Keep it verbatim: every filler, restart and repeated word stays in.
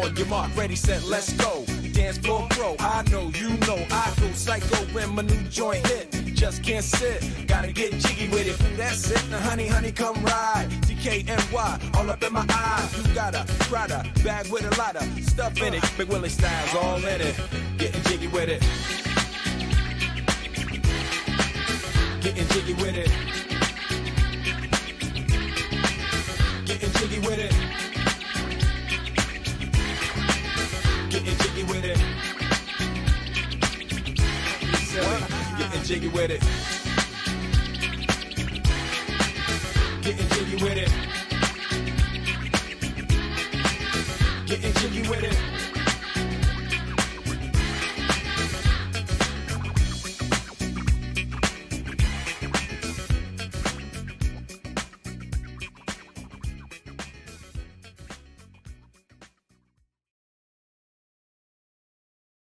On your mark, ready, set, let's go. Dance floor pro, I know, you know, I go psycho when my new joint hit. Just can't sit, gotta get jiggy with it. That's it, now honey, honey, come ride. D K N Y, all up in my eyes. You got a Prada bag with a lot of stuff in it. Big Willie style's all in it. Getting jiggy with it. Getting jiggy with it. Getting jiggy with it. Getting jiggy with it. Getting jiggy with it. Getting jiggy with it. Getting jiggy with it.